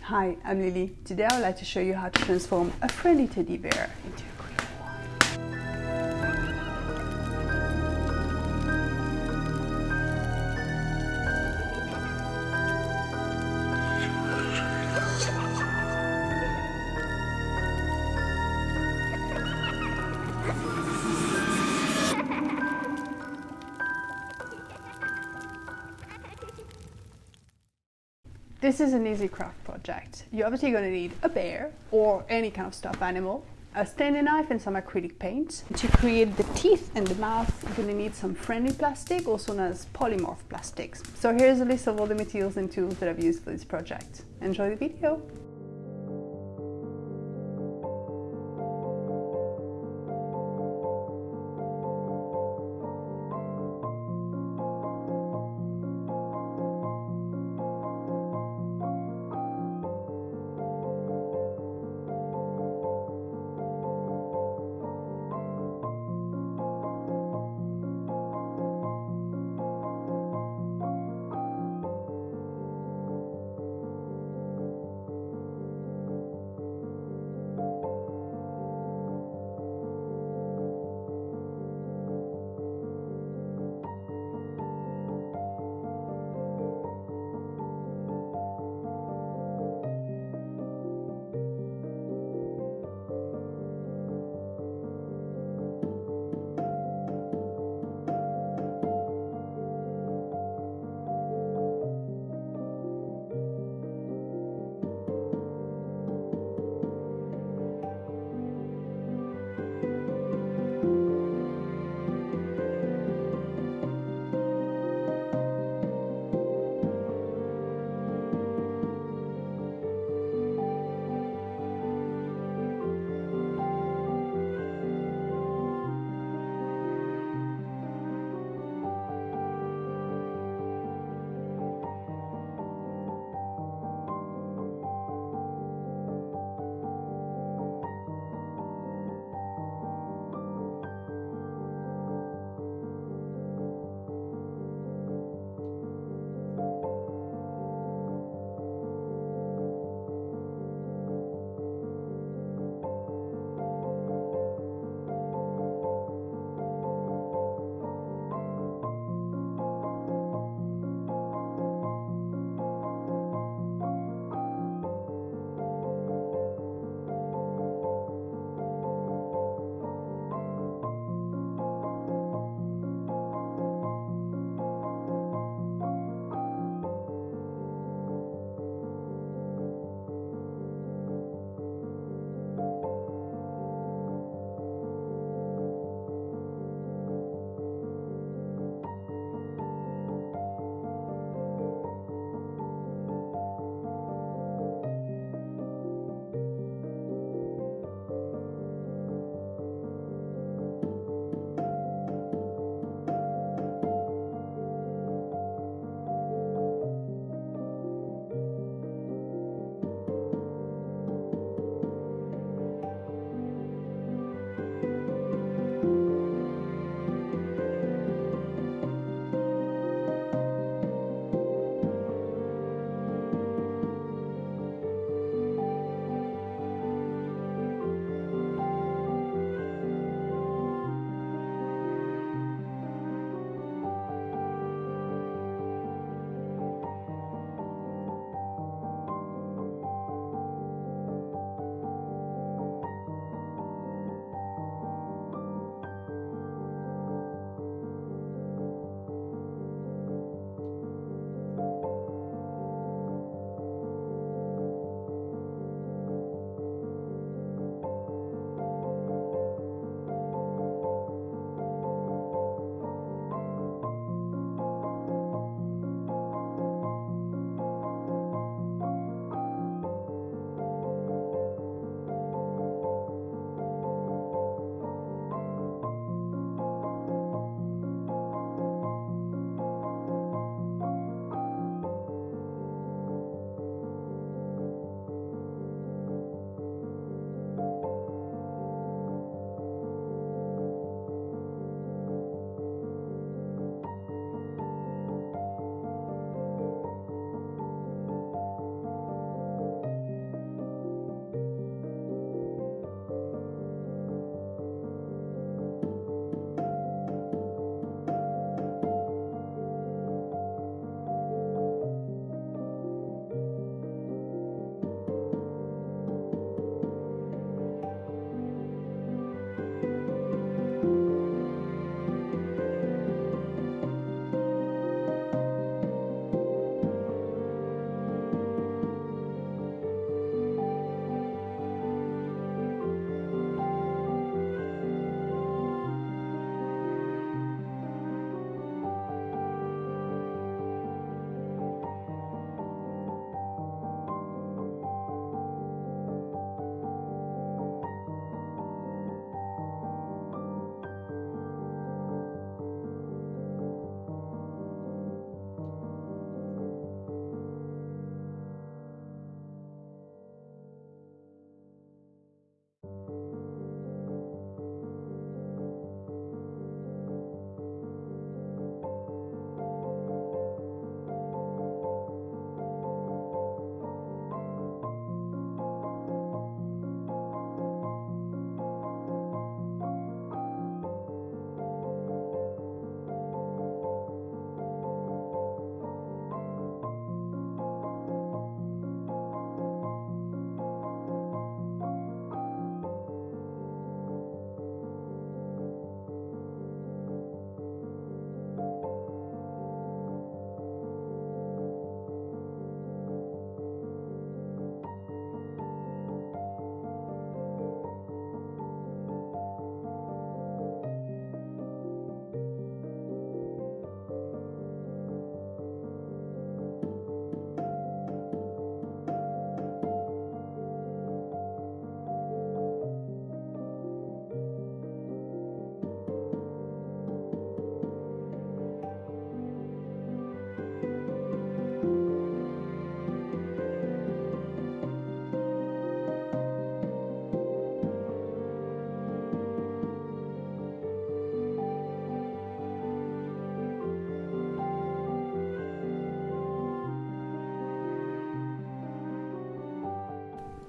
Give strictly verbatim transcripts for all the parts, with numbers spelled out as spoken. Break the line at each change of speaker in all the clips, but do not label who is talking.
Hi, I'm Lili. Today I would like to show you how to transform a friendly teddy bear into a creepy one. This is an easy craft project. You're obviously going to need a bear or any kind of stuffed animal, a Stanley knife and some acrylic paint. To create the teeth and the mouth, you're going to need some friendly plastic, also known as polymorph plastics. So here's a list of all the materials and tools that I've used for this project. Enjoy the video!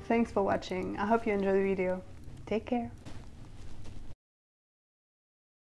Thanks for watching. I hope you enjoyed the video. Take care.